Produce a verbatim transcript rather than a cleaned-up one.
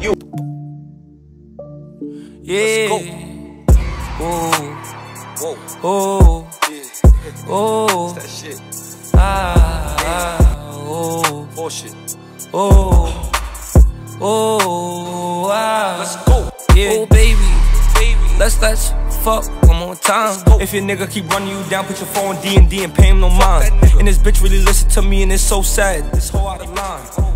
you. Yeah. Let's go. Whoa. Whoa. Oh. Yeah. Oh. That's that shit. Ah. ah oh. Bullshit. Oh. Oh. Ah. Let's go. Yeah. Oh, baby. Baby. Let's let's fuck one more time. If your nigga keep running you down, put your phone D and D and pay him no mind. And this bitch really listen to me and it's so sad. This whole out of line.